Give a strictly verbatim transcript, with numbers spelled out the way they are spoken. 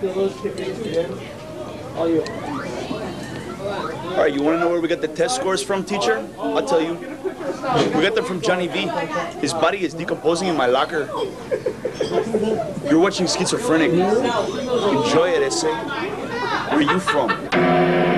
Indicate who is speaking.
Speaker 1: All right, you want to know where we got the test scores from, teacher? I'll tell you. We got them from Johnny V. His body is decomposing in my locker. You're watching Skitsophrenic. Enjoy it, essay. Where are you from?